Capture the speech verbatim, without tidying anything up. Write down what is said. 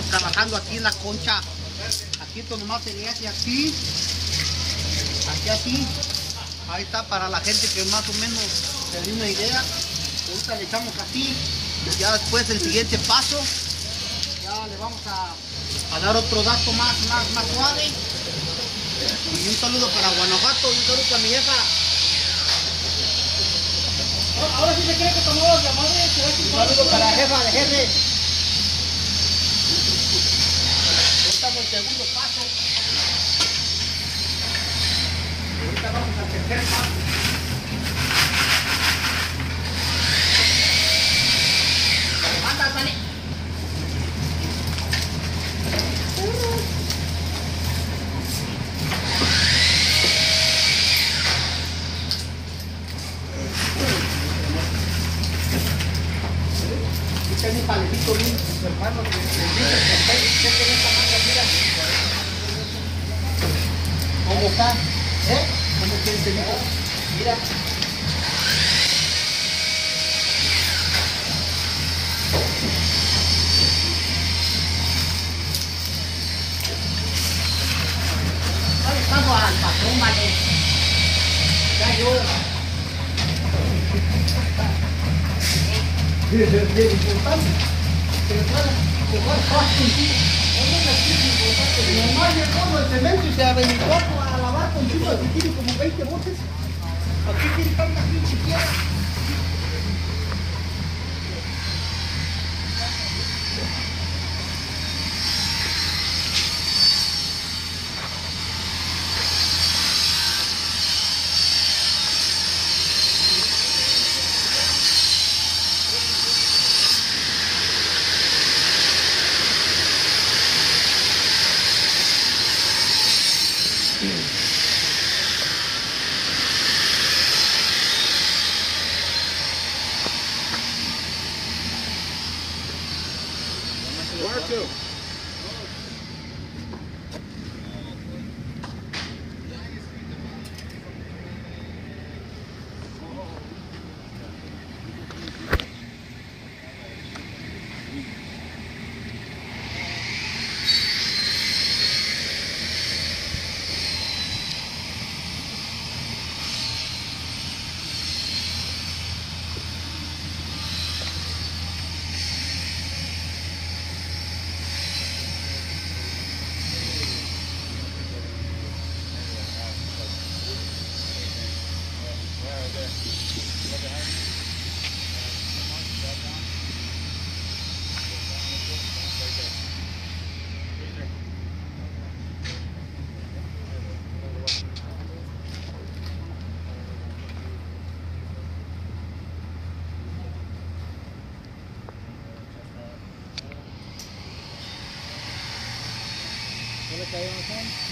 trabajando aquí en la concha. Aquí esto nomás sería así, aquí, aquí así. Ahí está para la gente que más o menos se dé una idea. Ahorita le echamos así. Ya después el siguiente paso, ya le vamos a, a dar otro dato más, más, más suave. Y un saludo para Guanajuato y un saludo para mi hija. Ahora sí se cree que tomó los llamados. Un saludo para la jefa de jefe. Ahorita es el segundo paso. Ahorita vamos al tercer paso. Anda, sale. Este es mi palecito bien, su hermano, que dice que tiene esta manga, mira. ¿Cómo está? ¿Eh? ¿Cómo quieres que diga? Mira. No le pago al patrón, vale. Ya yo. De, de, de importante, que le pueda jugar fácil. Nomás llegó el cemento y se aventó a lavar con chicos, aquí tiene como veinte botes. Aquí tiene tanta pinche tierra. Where to? ¿Qué le cayó en